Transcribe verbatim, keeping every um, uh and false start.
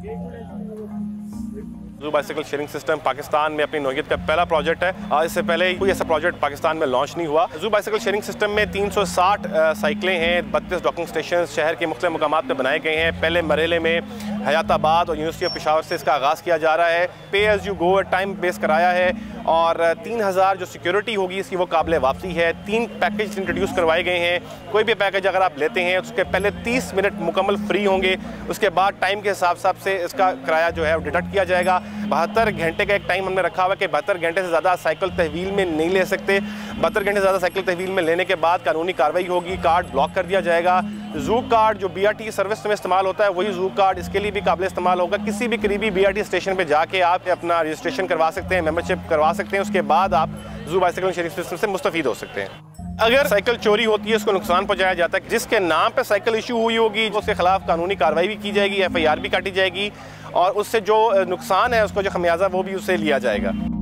Zoo bicycle sharing system Pakistan में अपनी नौइयत का पहला प्रोजेक्ट है। आज इससे पहले कोई ऐसा प्रोजेक्ट पाकिस्तान में लॉन्च नहीं हुआ। ज़ू बाइसिकल शेयरिंग सिस्टम में तीन सौ साठ साइकिलें हैं, बत्तीस डॉकिंग स्टेशन शहर के मुख्तलिफ मकामात पर बनाए गए हैं। पहले मरहले में हयाताबाद और यूनिवर्सिटी ऑफ पेशावर से इसका आगाज़ किया जा रहा है। Pay as you go time base कराया है और तीन हज़ार जो सिक्योरिटी होगी इसकी वो काबिल वापसी है। तीन पैकेज इंट्रोड्यूस करवाए गए हैं। कोई भी पैकेज अगर आप लेते हैं उसके पहले तीस मिनट मुकम्मल फ्री होंगे, उसके बाद टाइम के हिसाब साब से इसका किराया जो है वो डिडक्ट किया जाएगा। बहत्तर घंटे का एक टाइम हमने रखा हुआ है कि बहत्तर घंटे से ज़्यादा साइकिल तहवील में नहीं ले सकते। बहत्तर घंटे से ज़्यादा साइकिल तहवील में लेने के बाद कानूनी कार्रवाई होगी, कार्ड ब्लॉक कर दिया जाएगा। ज़ू कार्ड जो बी आर टी सर्विस में इस्तेमाल होता है वही ज़ू कार्ड इसके लिए भी काबिल इस्तेमाल होगा। किसी भी करीबी बी आर टी स्टेशन पर जाके आप अपना रजिस्ट्रेशन करवा सकते हैं, मेंबरशिप करवा सकते हैं। उसके बाद आप ज़ू बाइसिकल शेयरिंग सिस्टम से मुस्तफ़ीद हो सकते हैं। अगर साइकिल चोरी होती है, उसको नुकसान पहुंचाया जाता है, जिसके नाम पे साइकिल इशू हुई होगी उसके खिलाफ कानूनी कार्रवाई भी की जाएगी, एफ आई आर भी काटी जाएगी और उससे जो नुकसान है उसको जो खमियाजा वो भी उससे लिया जाएगा।